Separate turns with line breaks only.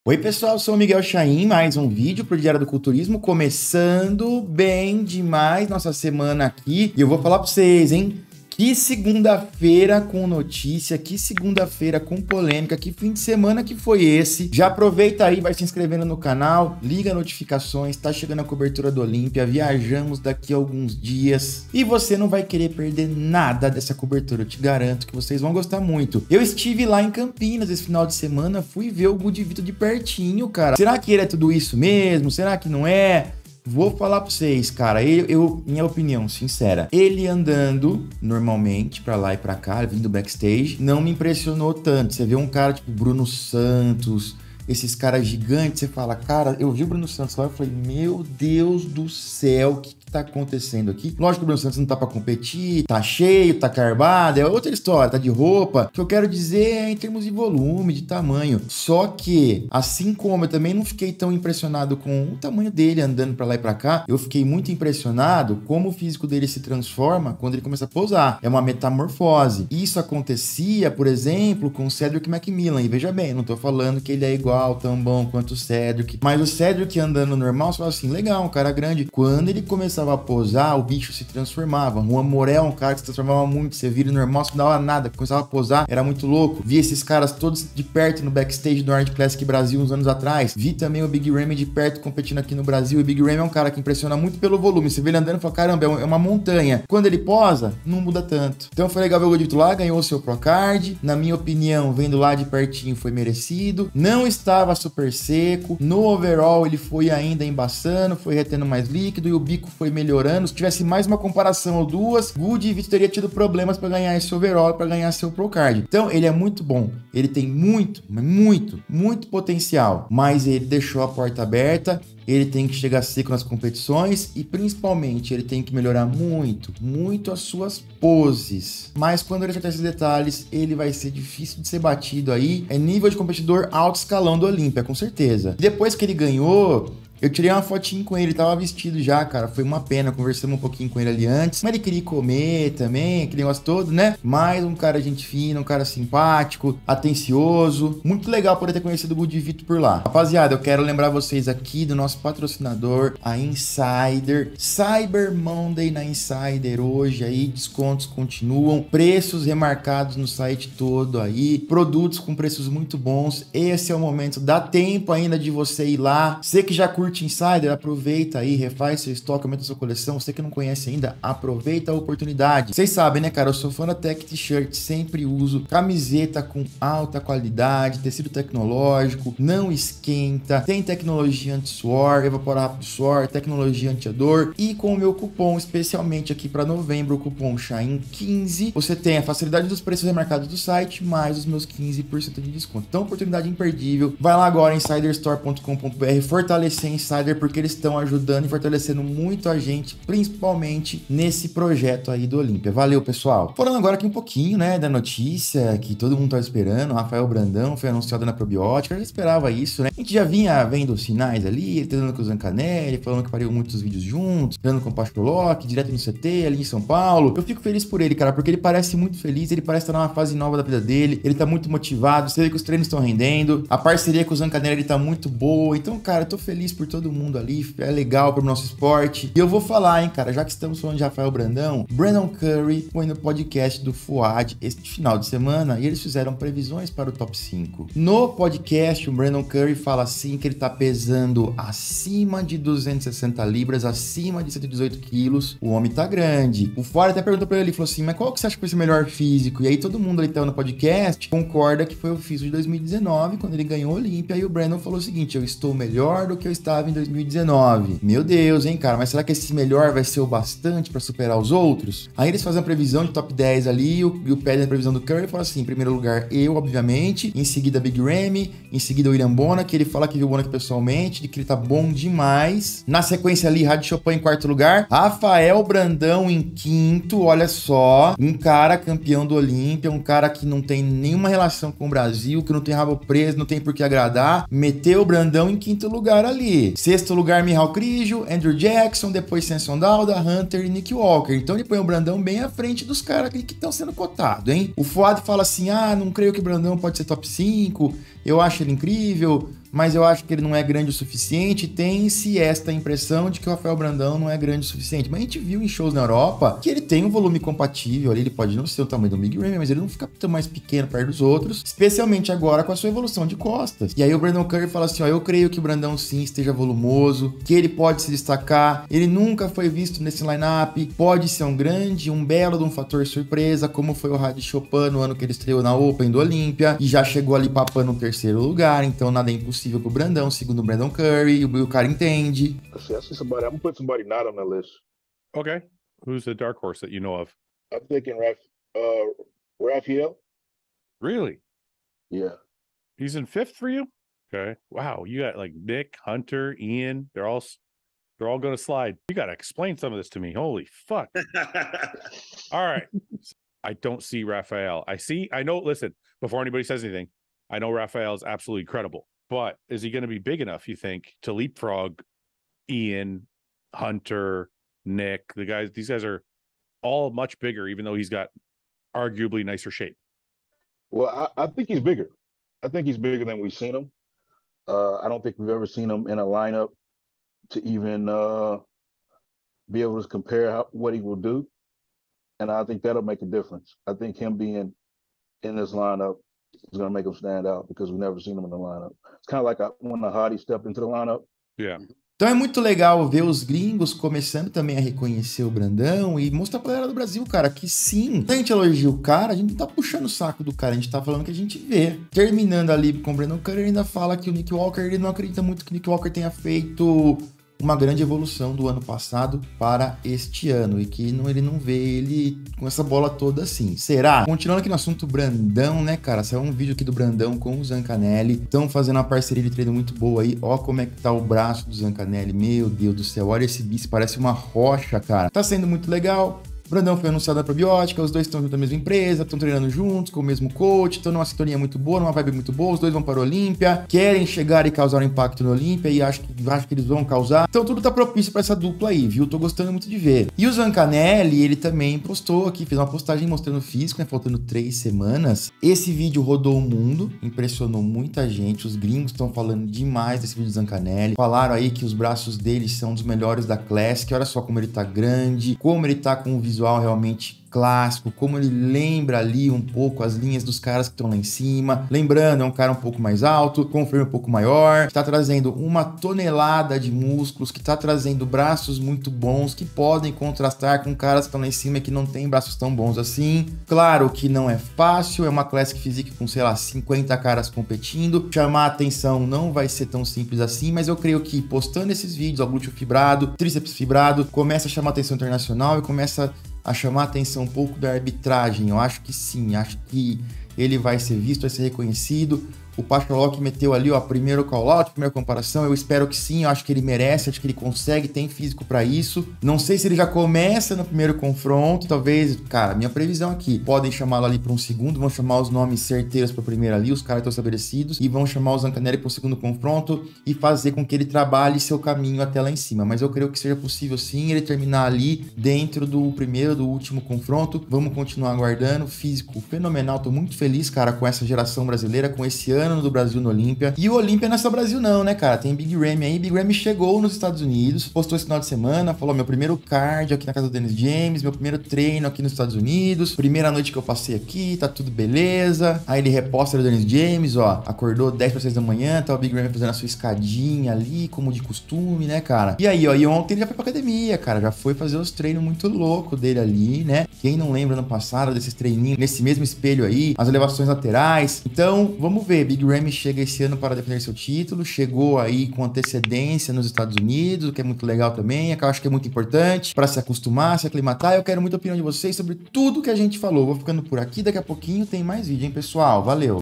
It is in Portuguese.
Oi pessoal, sou o Miguel Chaim, mais um vídeo pro Diário do Culturismo, começando bem demais nossa semana aqui, e eu vou falar pra vocês, hein? Que segunda-feira com notícia, que segunda-feira com polêmica, que fim de semana que foi esse? Já aproveita aí, vai se inscrevendo no canal, liga notificações, tá chegando a cobertura do Olímpia, viajamos daqui a alguns dias e você não vai querer perder nada dessa cobertura, eu te garanto que vocês vão gostar muito. Eu estive lá em Campinas esse final de semana, fui ver o Gude Vitor de pertinho, cara. Será que ele é tudo isso mesmo? Será que não é? Vou falar pra vocês, cara, minha opinião sincera, ele andando normalmente pra lá e pra cá, vindo backstage, não me impressionou tanto. Você vê um cara tipo Bruno Santos, esses caras gigantes, você fala, cara, eu vi o Bruno Santos lá e falei, meu Deus do céu, o que tá acontecendo aqui? Lógico que o Bruno Santos não tá pra competir, tá cheio, tá carbado, é outra história, tá de roupa. O que eu quero dizer é em termos de volume, de tamanho. Só que, assim como eu também não fiquei tão impressionado com o tamanho dele andando pra lá e pra cá, eu fiquei muito impressionado como o físico dele se transforma quando ele começa a pousar. É uma metamorfose. Isso acontecia, por exemplo, com o Cedric McMillan. E veja bem, não tô falando que ele é igual, tão bom quanto o Cedric. Mas o Cedric andando normal, você fala assim, legal, um cara grande. Quando ele começava a posar, o bicho se transformava. Juan Morel é um cara que se transformava muito. Você vira normal, você não dava nada. Começava a posar, era muito louco. Vi esses caras todos de perto no backstage do Arnold Classic Brasil uns anos atrás. Vi também o Big Ramy de perto competindo aqui no Brasil. O Big Ramy é um cara que impressiona muito pelo volume. Você vê ele andando e fala, caramba, é uma montanha. Quando ele posa, não muda tanto. Então foi legal ver o Gude Vitor lá, ganhou o seu Procard. Na minha opinião, vendo lá de pertinho, foi merecido. Não estava super seco. No overall, ele foi ainda embaçando, foi retendo mais líquido e o bico foi melhorando. Se tivesse mais uma comparação ou duas, Gude Vitor teria tido problemas para ganhar esse overall, para ganhar seu Procard. Então, ele é muito bom. Ele tem muito potencial. Mas ele deixou a porta aberta. Ele tem que chegar seco nas competições e, principalmente, ele tem que melhorar muito as suas poses. Mas quando ele acertar esses detalhes, ele vai ser difícil de ser batido aí. É nível de competidor alto escalão do Olímpia, com certeza. Depois que ele ganhou, eu tirei uma fotinho com ele, tava vestido já, cara, foi uma pena, conversamos um pouquinho com ele ali antes, mas ele queria comer também, aquele negócio todo, né? Mas um cara gente fina, um cara simpático, atencioso, muito legal poder ter conhecido o Gude Vitor por lá. Rapaziada, eu quero lembrar vocês aqui do nosso patrocinador, a Insider, Cyber Monday na Insider hoje aí, descontos continuam, preços remarcados no site todo aí, produtos com preços muito bons, esse é o momento, dá tempo ainda de você ir lá, você que já curte Insider, aproveita aí, refaz seu estoque, aumenta sua coleção. Você que não conhece ainda, aproveita a oportunidade. Vocês sabem, né, cara? Eu sou fã da Tech T-shirt, sempre uso camiseta com alta qualidade, tecido tecnológico, não esquenta, tem tecnologia anti-suor, evapora rápido suor, tecnologia anti-odor e com o meu cupom, especialmente aqui para novembro, o cupom SHAIN15, você tem a facilidade dos preços remarcados do site, mais os meus 15% de desconto. Então, oportunidade imperdível. Vai lá agora em insiderstore.com.br, fortalecer Insider, porque eles estão ajudando e fortalecendo muito a gente, principalmente nesse projeto aí do Olímpia. Valeu, pessoal! Falando agora aqui um pouquinho, né, da notícia que todo mundo estava esperando, o Rafael Brandão foi anunciado na Probiótica, eu já esperava isso, né? A gente já vinha vendo sinais ali, ele treinando com o Zancanelli, falando que pariu muitos vídeos juntos, treinando com o Pastolock, direto no CT, ali em São Paulo. Eu fico feliz por ele, cara, porque ele parece muito feliz, ele parece estar numa fase nova da vida dele, ele tá muito motivado, você vê que os treinos estão rendendo, a parceria com o Zancanelli tá muito boa, então, cara, eu tô feliz por todo mundo ali, é legal pro nosso esporte. E eu vou falar, hein, cara, já que estamos falando de Rafael Brandão, Brandon Curry foi no podcast do Fuad este final de semana e eles fizeram previsões para o top 5. No podcast, o Brandon Curry fala assim que ele tá pesando acima de 260 libras, acima de 118 quilos. O homem tá grande. O Fuad até perguntou pra ele, falou assim, mas qual que você acha que foi seu melhor físico? E aí todo mundo ali que tava no podcast concorda que foi o físico de 2019, quando ele ganhou a Olímpia, e o Brandon falou o seguinte, eu estou melhor do que eu estava em 2019. Meu Deus, hein, cara, mas será que esse melhor vai ser o bastante para superar os outros? Aí eles fazem a previsão de top 10 ali, e o pedem a previsão do Curry e fala assim, em primeiro lugar, eu, obviamente, em seguida Big Ramy, em seguida o William Bonac, que ele fala que viu o Bonac pessoalmente, de que ele tá bom demais. Na sequência ali, Rádio Chopin em quarto lugar, Rafael Brandão em quinto, olha só, um cara campeão do Olímpia, um cara que não tem nenhuma relação com o Brasil, que não tem rabo preso, não tem por que agradar, meteu o Brandão em quinto lugar ali. Sexto lugar, Mihal Krijo, Andrew Jackson, depois Samson Dauda, Hunter e Nick Walker. Então ele põe o Brandão bem à frente dos caras que estão sendo cotados, hein? O Fuad fala assim, não creio que o Brandão pode ser top 5, eu acho ele incrível, mas eu acho que ele não é grande o suficiente. Tem-se esta impressão de que o Rafael Brandão não é grande o suficiente. Mas a gente viu em shows na Europa que ele tem um volume compatível ali, ele pode não ser o tamanho do Big Ramy, mas ele não fica tão mais pequeno perto dos outros, especialmente agora com a sua evolução de costas. E aí o Brandon Curry fala assim, ó, eu creio que o Brandão sim esteja volumoso, que ele pode se destacar, ele nunca foi visto nesse line-up, pode ser um grande, um belo de um fator surpresa, como foi o Radi Chopin no ano que ele estreou na Open do Olímpia, e já chegou ali papando no terceiro lugar, então nada é impossível pro Brandão, segundo o Brandon Curry, e o cara entende.
I see somebody. I'm gonna put somebody not on that list.
Okay. Who's the dark horse that you know of?
I'm thinking Raphael.
Really?
Yeah.
He's in 5th for you? Okay. Wow. You got like Nick, Hunter, Ian. They're all going to slide. You got to explain some of this to me. Holy fuck. All right. I don't see Raphael. I know, listen, before anybody says anything, I know Raphael is absolutely incredible, but is he going to be big enough, you think, to leapfrog Ian, Hunter, Nick? These guys are all much bigger, even though he's got arguably nicer shape.
Well, I think he's bigger. I think he's bigger than we've seen him. I don't think we've ever seen him in a lineup to even be able to compare what he will do. And I think that'll make a difference. I think him being in this lineup is going to make him stand out because we've never seen him in the lineup. It's kind of like when the Hottie stepped into the lineup.
Yeah.
Então é muito legal ver os gringos começando também a reconhecer o Brandão e mostrar pra galera do Brasil, cara, que sim, a gente elogia o cara, a gente não tá puxando o saco do cara, a gente tá falando que a gente vê. Terminando ali com o Brandon Curry, ele ainda fala que o Nick Walker, ele não acredita muito que o Nick Walker tenha feito uma grande evolução do ano passado para este ano e que ele não vê ele com essa bola toda assim. Será? Continuando aqui no assunto Brandão, né, cara? Saiu um vídeo aqui do Brandão com o Zancanelli. Estão fazendo uma parceria de treino muito boa aí. Ó como é que tá o braço do Zancanelli. Meu Deus do céu, olha esse bíceps, parece uma rocha, cara. Tá sendo muito legal. Brandão foi anunciado na Probiótica, os dois estão junto da mesma empresa, estão treinando juntos, com o mesmo coach, estão numa sintonia muito boa, numa vibe muito boa, os dois vão para o Olímpia, querem chegar e causar um impacto no Olímpia e acho que eles vão causar. Então tudo tá propício para essa dupla aí, viu? Tô gostando muito de ver. E o Zancanelli, ele também postou aqui, fez uma postagem mostrando o físico, né? Faltando 3 semanas. Esse vídeo rodou o mundo, impressionou muita gente, os gringos estão falando demais desse vídeo do Zancanelli. Falaram aí que os braços dele são dos melhores da Classic, olha só como ele tá grande, como ele tá com um visual realmente clássico, como ele lembra ali um pouco as linhas dos caras que estão lá em cima. Lembrando, é um cara um pouco mais alto, com um frame um pouco maior, que tá trazendo uma tonelada de músculos, que tá trazendo braços muito bons, que podem contrastar com caras que estão lá em cima e que não tem braços tão bons assim. Claro que não é fácil, é uma Classic Physique com, sei lá, 50 caras competindo. Chamar a atenção não vai ser tão simples assim, mas eu creio que postando esses vídeos, ó, glúteo fibrado, tríceps fibrado, começa a chamar a atenção internacional e começa a chamar a atenção um pouco da arbitragem. Eu acho que sim, acho que ele vai ser visto, vai ser reconhecido. O Pachalok meteu ali, ó, primeiro call-out, primeira comparação. Eu espero que sim, eu acho que ele merece, acho que ele consegue, tem físico pra isso. Não sei se ele já começa no primeiro confronto, talvez, cara, minha previsão aqui, podem chamá-lo ali pra um segundo, vão chamar os nomes certeiros pra primeiro ali, os caras estão estabelecidos, e vão chamar o Zancanelli pro segundo confronto e fazer com que ele trabalhe seu caminho até lá em cima. Mas eu creio que seja possível sim ele terminar ali dentro do primeiro, do último confronto. Vamos continuar aguardando, físico fenomenal, tô muito feliz, cara, com essa geração brasileira, com esse ano do Brasil no Olímpia. E o Olímpia não é só Brasil não, né, cara? Tem Big Ramy aí. Big Ramy chegou nos Estados Unidos, postou esse final de semana, falou, meu primeiro cardio aqui na casa do Dennis James, meu primeiro treino aqui nos Estados Unidos, primeira noite que eu passei aqui, tá tudo beleza. Aí ele reposta o Dennis James, ó, acordou 10 para 6 da manhã, tá o Big Ramy fazendo a sua escadinha ali, como de costume, né, cara? E aí, ó, e ontem ele já foi pra academia, cara, já foi fazer os treinos muito loucos dele ali, né? Quem não lembra no passado desses treininhos, nesse mesmo espelho aí, as elevações laterais. Então, vamos ver, Big Ramy chega esse ano para defender seu título, chegou aí com antecedência nos Estados Unidos, o que é muito legal também, eu acho que é muito importante para se acostumar, se aclimatar. Eu quero muita opinião de vocês sobre tudo que a gente falou. Vou ficando por aqui, daqui a pouquinho tem mais vídeo, hein, pessoal? Valeu!